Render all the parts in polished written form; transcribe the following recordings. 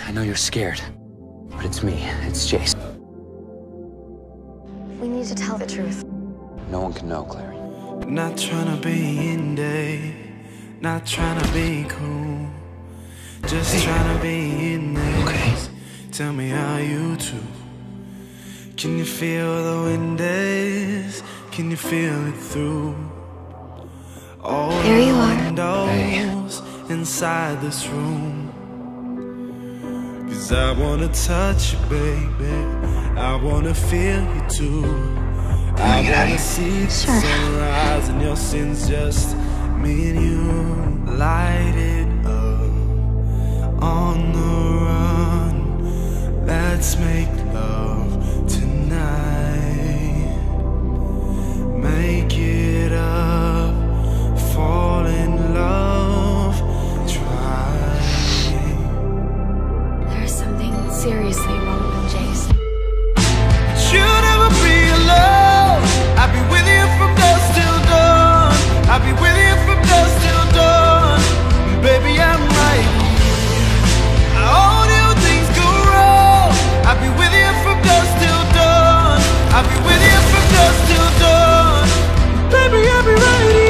I know you're scared, but it's me. It's Jace. We need to tell the truth. No one can know, Clary. Not trying to be in day, not trying to be cool, just trying to be in there. Okay. Tell me how you do. Can you feel the wind is? Can you feel it through all There you the are. windows inside this room? 'Cause I wanna touch you, baby, I wanna feel you too. I wanna see the sunrise and your sins, just me and you. Light it up on the run. Let's make love tonight. Make it up, fall in love, try. There's something seriously wrong with Jace. You'll never be alone. I'll be with you from dusk till dawn. I'll be with you from dusk till dawn. Baby, I'm right here. I hold you, things go wrong. I'll be with you from dusk till dawn. I'll be with you from dusk till dawn. Baby, I'll be right here.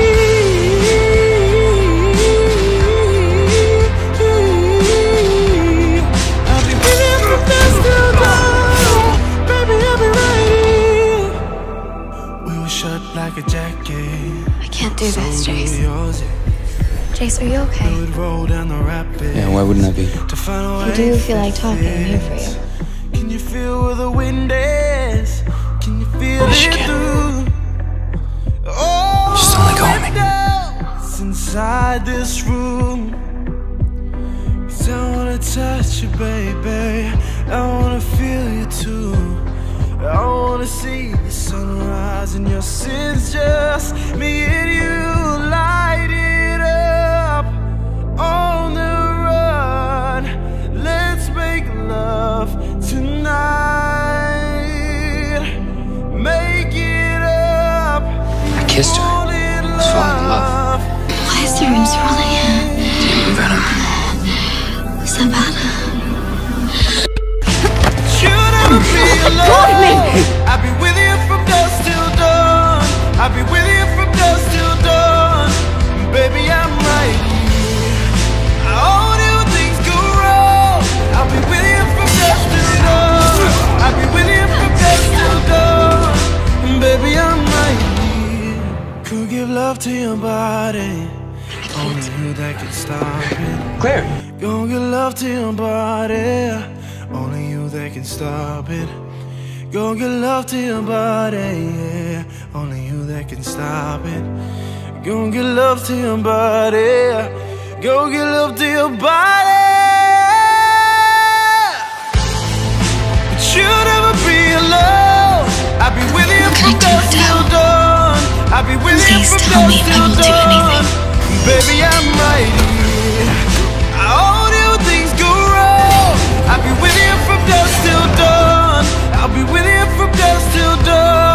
I'll be with you from dusk till dawn. Baby, I'll be right here. We were shut like a jacket. I can't do this, So Jace. do yours. Jace, are you okay? We would roll down the rapids. Yeah, why wouldn't I be? To find a If way you do feel like talking, I'm here for you. Can you feel where the wind is? Can you feel She it can. through? Oh, She's only calling me. windows inside this room. 'Cause I wanna touch you, baby. I wanna feel you too. I wanna see the sunrise and your sins, just me and you. Light it up on the run. Let's make love tonight. Make it up. I kissed her. Fall in I was falling in love. Why is the room swirling? Demon venom. Savannah. You'll never be alone. I'll be with you from dusk till dawn. I'll be with you from dusk till dawn. Baby, I'm right here. I hold you, things go wrong. I'll be with you from dusk till dawn. I'll be with you from dusk till dawn. Baby, I'm right here. Could give love to your body. Only you that can stop it. Clary! Gonna give love to your body. Only you that can stop it. Gonna give love to your body, yeah. Only you that can stop it. Gonna give love to your body. Go give love to your body. But you'll never be alone. I'll be with you from dusk till dawn. I'll be with you Please from tell me dusk I till will do dawn. anything. Baby, I'm right here. I hold you, things go wrong. I'll be with you from dusk till dawn. I'll be with you from dusk till dawn.